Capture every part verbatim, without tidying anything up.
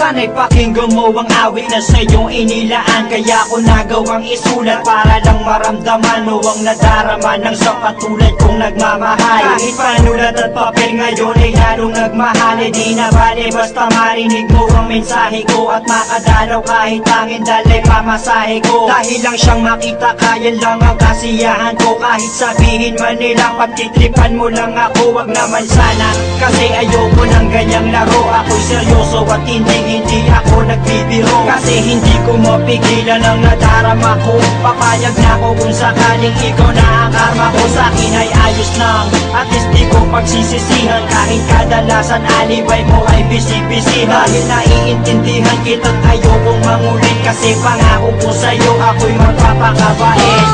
Sana'y pakinggan mo ang awit na sa'yong inilaan. Kaya ko nagawang isulat para lang maramdaman mo ang nadarama ng sa katulad kong nagmamahal. Kahit panulat at papel ngayon ay lalong nagmahal. E di na bale basta marinig mo ang mensahe ko at makadalaw kahit tangin dalay pamasahe ko. Dahil lang siyang makita kaya lang ang kasiyahan ko. Kahit sabihin man nilang pagtitripan mo lang ako, wag naman sana. Kasi ayoko ng ganyang laro. Ako'y seryoso at hindi hindi ako nagbibiro. Kasi hindi ko mapigilan ang nadarama ko. Papayag na ako kung sakaling ikaw na ang karma ko. Sa'kin ay ayos lang, at least di ko pagsisisihan. Kahit kadalasan alibay mo ay bisi-bisi. Dahil naiintindihan kita't ayokong mangulit. Kasi pangako ko sa'yo ako'y magpapakabait.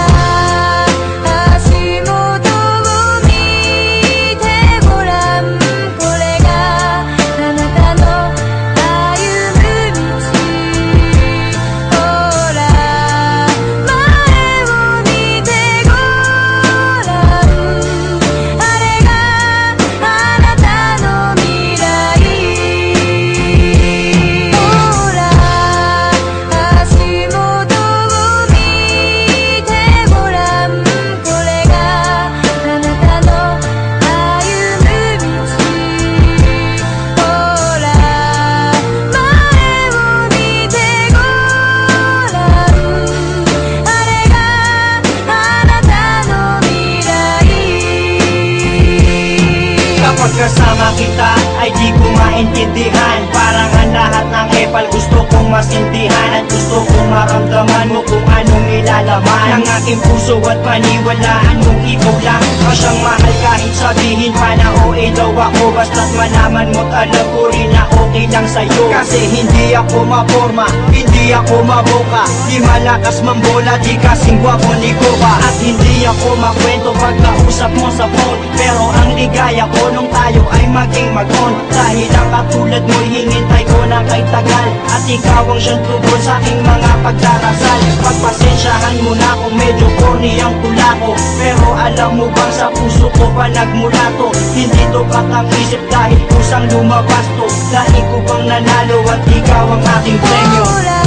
Pagkasama kita ay di ko maintindihan. Parang ang lahat ng epal gusto kong masindihan. At gusto kong maramdaman mo kung anong nilalaman ng aking puso at paniwalaan mong ikaw lang ang siyang mahal. Kahit sabihin pa na O A daw ako, basta't malaman mo't alam ko rin na okay lang sa'yo. Kasi hindi ako maporma, hindi ako maboka, di malakas mambola, di kasing gwapo ni Koba. At hindi ako makwento pag kausap mo sa phone. Pero ang ligaya ko nung tayo ay maging mag-on. Dahil ang katulad mo'y hinintay ko ng kay tagal. At ikaw ang siyang tugon sa aking mga pagdarasal. Pagpasensyahan mo na kung medyo corny ang tula ko. Pero alam mo bang sa puso ko pa nagmula to. Hindi to katang isip dahil kusang lumabas to. Dahil ko bang nanalo at ikaw ang aking premyo.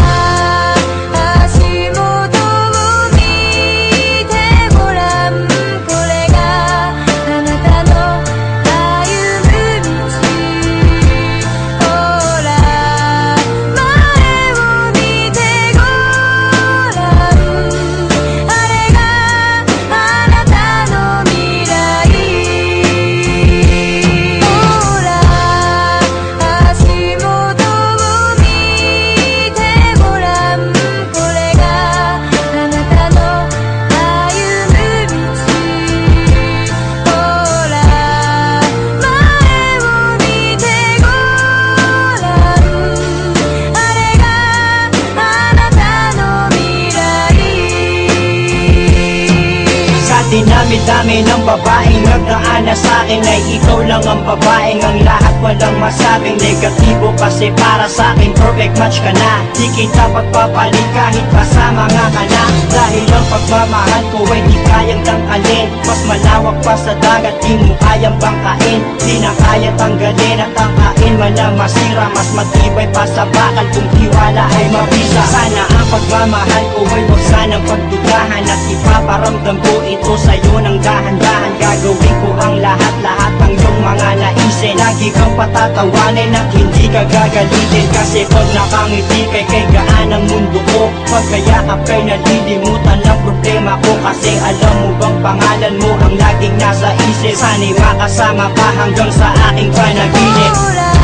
Dinami-dami ng babaeng nagdaan na sa'kin ay ikaw lang ang babaeng ang lahat walang masabing negatibo. Kasi para sa'kin perfect match ka na. Di kita pagpapalit kahit kasama nga ka na. Dahil ang pagmamahal ko ay di kayang tangkalin. Mas malawak pa sa dagat, di mo kayang bangkain. Di na kaya tanggalin at tangkain man na masira. Mas matibay pa sa bakal kung tiwala ay mabisa. Sana ang pagmamahal ko ay huwag sanang pagdudahan. At ipaparamdam ko ito sa'yo ng dahan-dahan. Gagawin ko ang lahat-lahat ng iyong mga naisin. Lagi kang patatawanin at hindi ka gagalitin. Kasi pag nakangiti kay kay gaan ang mundo ko. Pagkayakap kay nalilimutan ang problema ko. Kasi alam mo bang pangalan mo ang laging nasa isip. Sana'y makasama pa hanggang sa aking panaginip.